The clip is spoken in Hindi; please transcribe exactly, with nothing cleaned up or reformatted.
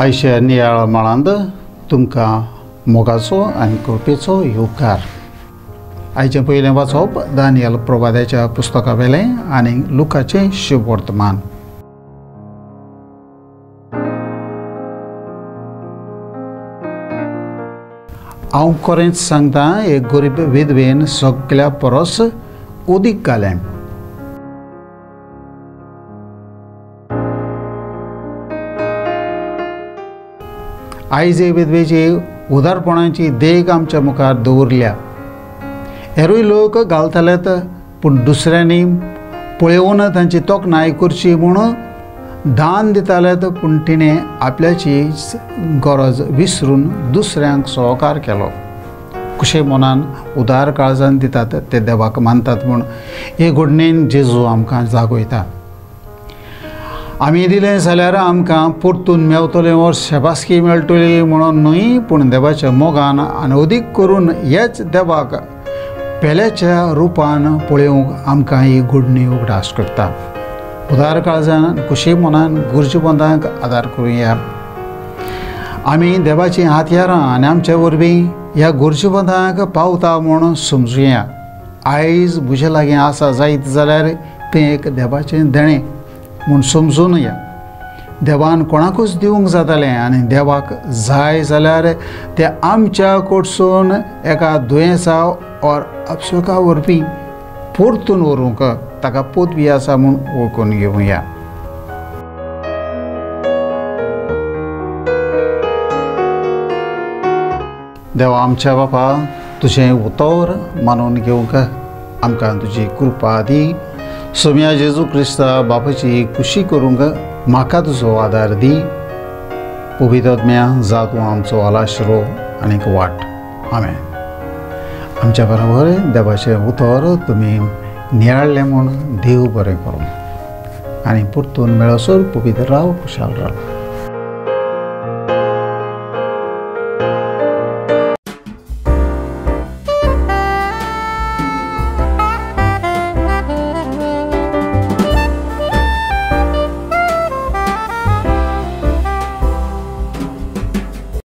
आयच्या नियाळ माळांत तुमकां मोगाचो आनी कृपेचो उपकार। आयचें पयलें वाचप दानियल प्रवाद्याच्या पुस्तका वेलें आनी लुकाचें शुभ वर्तमान। हांव खरेंच सांगता, एक गरीब विधवेन सगळ्या परस अदीक घालें। आयज हे विधवेची उदारपणाची देख आमच्या मुखार दवरल्या। हेरूय लोक घालतलेत, पूण दुसऱ्यांनी पळयोवन तांची तोखणाय करची म्हूण दान दितालेत, पूण तिणें आपल्याची गरज विसरून दुसऱ्यांक सहकार केलो। कुशे मनान उदार काळजान दितात ते देवाक मानतात म्हूण हे घडणेन जेजू आमकां जागयता। आमी दिलें जाल्यार आमकां परतून मेवतलें वा शेबासकी मेळटली म्हणून न्हय, पूण देवाच्या मोगान आनी अदीक करून हेच देवाक पेल्याच्या रुपान पळोवंक आमकां ही घडणी उगडास करता। उदार काळजान खुशी मनान गुरजेबंदांक आदार करुया। आमी देवाची हातयारां आनी आमच्या वरवीं ह्या गुरजेबंदांक पावता म्हूण समजुया। आयज म्हजे लागीं आसा जायत जाल्यार तें एक देवाचें देणें म्हूण समजून या। देवान कोणाकूच दिवंक जातालें आनी देवाक जाय जाल्यार तें आमच्या कडसून एका दुयेंसा और अपसुका वरवीं परतून व्हरूंक ताका पदवी आसा म्हूण वळखून घेवया। देवा आमच्या बापा, तुजें उतर मानून घेवंक आमकां तुजी कृपा दी। सोम्या जेजू क्रिस्ता बापाची खुशी करूंक म्हाका तुजो आदार दी। पवित्रत्म्या जा तूं आमचो आलाशिरो आनीक वाट। आमेन। आमच्या बरोबर देवाचें उतर तुमी नियाळ्ळें म्हूण देव बरें करूं आनी परतून मेळसर पवित्र राव, खुशाल राव।